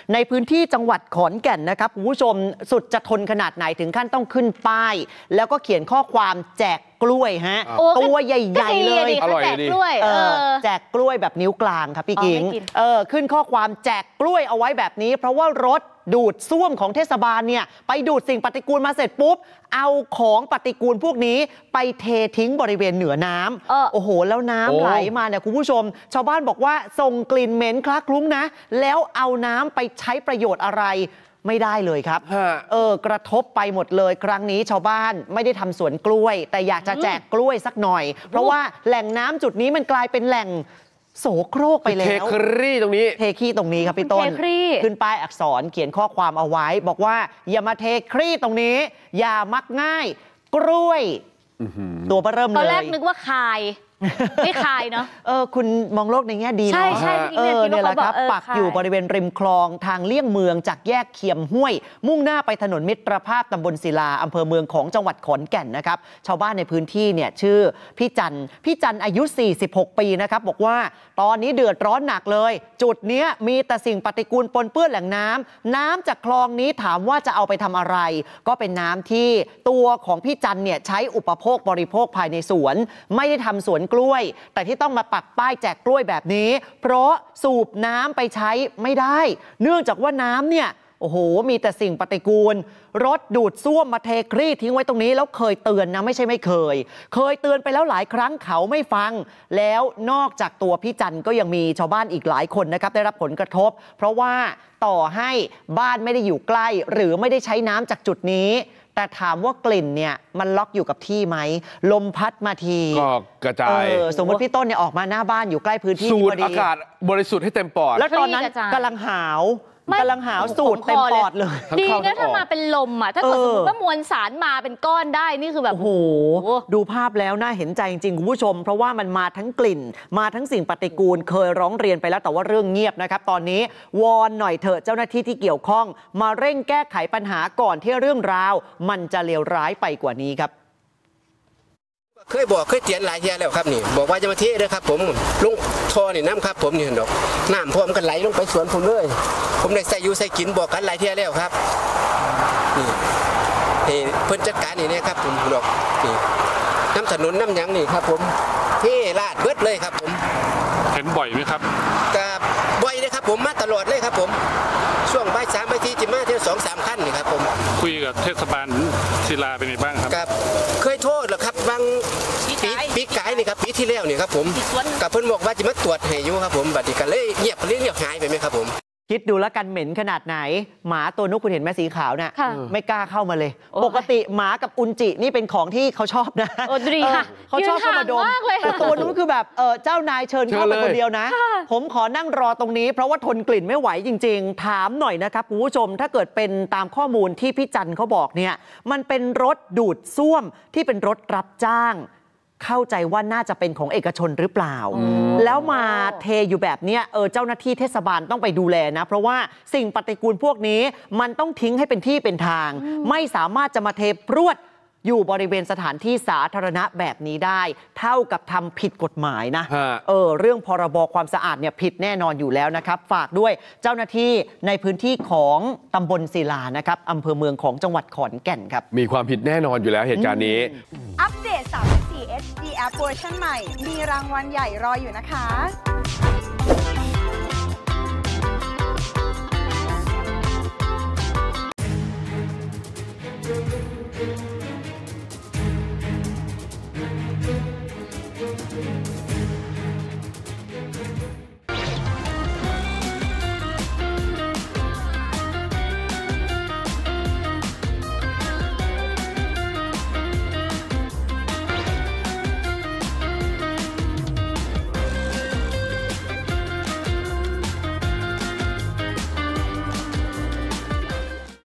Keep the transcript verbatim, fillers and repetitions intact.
ในพื้นที่จังหวัดขอนแก่นนะครับคุณผู้ชมสุดจะทนขนาดไหนถึงขั้นต้องขึ้นป้ายแล้วก็เขียนข้อความแจกกล้วยฮะตัวใหญ่ๆเลยอร่อยดีแจกกล้วยแบบนิ้วกลางครับพี่กิ๊งเออขึ้นข้อความแจกกล้วยเอาไว้แบบนี้เพราะว่ารถดูดซ่วมของเทศบาลเนี่ยไปดูดสิ่งปฏิกูลมาเสร็จปุ๊บเอาของปฏิกูลพวกนี้ไปเททิ้งบริเวณเหนือน้ำเออโอ้โหแล้วน้ำไหลมาเนี่ยคุณผู้ชมชาวบ้านบอกว่าส่งกลิ่นเหม็นคละคลุ้งนะแล้วเอาน้ำไปใช้ประโยชน์อะไรไม่ได้เลยครับเออกระทบไปหมดเลยครั้งนี้ชาวบ้านไม่ได้ทำสวนกล้วยแต่อยากจะแจกกล้วยสักหน่อยเพราะว่าแหล่งน้ำจุดนี้มันกลายเป็นแหล่งโสโครกไปแล้วเทครีตรงนี้เทครีตรงนี้ครับพี่ต้นขึ้นป้ายอักษรเขียนข้อความเอาไว้บอกว่าอย่ามาเทครีตรงนี้อย่ามักง่ายกล้วยตัวเริ่มเลยตอนแรกนึกว่าคายไม่คายเนาะเออคุณมองโลกในแง่ดีเนาะใช่ใช่เออเนี่ยแหละครับปักอยู่บริเวณริมคลองทางเลี่ยงเมืองจากแยกเขียมห้วยมุ่งหน้าไปถนนมิตรภาพตำบลศิลาอำเภอเมืองของจังหวัดขอนแก่นนะครับชาวบ้านในพื้นที่เนี่ยชื่อพี่จันพี่จันอายุสี่สิบหกปีนะครับบอกว่าตอนนี้เดือดร้อนหนักเลยจุดนี้มีแต่สิ่งปฏิกูลปนเปื้อนแหล่งน้ำน้ำจากคลองนี้ถามว่าจะเอาไปทำอะไรก็เป็นน้ำที่ตัวของพี่จันเนี่ยใช้อุปโภคบริโภคภายในสวนไม่ได้ทำสวนกล้วยแต่ที่ต้องมาปักป้ายแจกกล้วยแบบนี้เพราะสูบน้ำไปใช้ไม่ได้เนื่องจากว่าน้ำเนี่ยโอ้โหมีแต่สิ่งปฏิกูลรถดูดซ่วมมาเทครีทิ้งไว้ตรงนี้แล้วเคยเตือนนะไม่ใช่ไม่เคยเคยเตือนไปแล้วหลายครั้งเขาไม่ฟังแล้วนอกจากตัวพี่จันก็ยังมีชาวบ้านอีกหลายคนนะครับได้รับผลกระทบเพราะว่าต่อให้บ้านไม่ได้อยู่ใกล้หรือไม่ได้ใช้น้ำจากจุดนี้แต่ถามว่ากลิ่นเนี่ยมันล็อกอยู่กับที่ไหมลมพัดมาทีก็กระจายสมมติพี่ต้นเนี่ยออกมาหน้าบ้านอยู่ใกล้พื้นที่สูดอากาศบริสุทธิ์ให้เต็มปอดแล้วตอนนั้นกำลังหาวกำลังหาวสูดเต็มปอดเลยดีนะถ้ามาเป็นลมอ่ะถ้าเกิดสมมติว่ามวลสารมาเป็นก้อนได้นี่คือแบบโอ้โหดูภาพแล้วน่าเห็นใจจริงๆคุณผู้ชมเพราะว่ามันมาทั้งกลิ่นมาทั้งสิ่งปฏิกูลเคยร้องเรียนไปแล้วแต่ว่าเรื่องเงียบนะครับตอนนี้วอนหน่อยเถอะเจ้าหน้าที่ที่เกี่ยวข้องมาเร่งแก้ไขปัญหาก่อนที่เรื่องราวมันจะเลวร้ายไปกว่านี้ครับเคยบอกเคยเตือนหลายเที่ยแล้วครับนี่บอกว่าจะมาเทเลยครับผมลงท่อนี่น้ำครับผมนี่เห็นดอกน้ำพร้อมกันไหลลงไปสวนผมเลยผมได้ใส่ยูใส่กินบอกกันหลายเที่ยแล้วครับนี่นี่เพิ่นจัดการนี่เนี่ยครับผมดอกนี่น้ำถนนน้ำยังนี่ครับผมเทลาดเบิดเลยครับผมเห็นบ่อยไหมครับกับบ่อยเลยครับผมมาตลอดเลยครับผมช่วงบ่ายสามบ่ายสี่จิมาเที่ยวสองสามขั้นนี่ครับผมคุยกับเทศบาลศิลาเป็นไงบ้างครับกับเคยโทษเหรอครับบางปีปีกายนี่ครับปีที่แล้วนี่ครับผมกับเพิ่นบอกว่าจะมาตรวจให้อยู่ครับผมบัดนี้ก็เลยเงียบเรื่องเงียบหายไปไหมครับผมคิดดูแล้วกันเหม็นขนาดไหนหมาตัวนุกคุณเห็นไหมสีขาวน่ะไม่กล้าเข้ามาเลยปกติหมากับอุนจินี่เป็นของที่เขาชอบนะเขาชอบเข้ามาดมแต่ตัวนุกคือแบบเออเจ้านายเชิญเข้าไปคนเดียวนะผมขอนั่งรอตรงนี้เพราะว่าทนกลิ่นไม่ไหวจริงๆถามหน่อยนะครับคุณผู้ชมถ้าเกิดเป็นตามข้อมูลที่พี่จันเขาบอกเนี่ยมันเป็นรถดูดซ่วมที่เป็นรถรับจ้างเข้าใจว่าน่าจะเป็นของเอกชนหรือเปล่าแล้วมาเทอยู่แบบนี้เออเจ้าหน้าที่เทศบาลต้องไปดูแลนะเพราะว่าสิ่งปฏิกูลพวกนี้มันต้องทิ้งให้เป็นที่เป็นทางไม่สามารถจะมาเทพรวดอยู่บริเวณสถานที่สาธารณะแบบนี้ได้เท่ากับทำผิดกฎหมายนะเออเรื่องพรบความสะอาดเนี่ยผิดแน่นอนอยู่แล้วนะครับฝากด้วยเจ้าหน้าที่ในพื้นที่ของตำบลศิลานะครับอำเภอเมืองของจังหวัดขอนแก่นครับมีความผิดแน่นอนอยู่แล้วเหตุการณ์นี้อัปเดต สามสิบสี่ เอช ดี App เวอร์ชันใหม่มีรางวัลใหญ่รออยู่นะคะ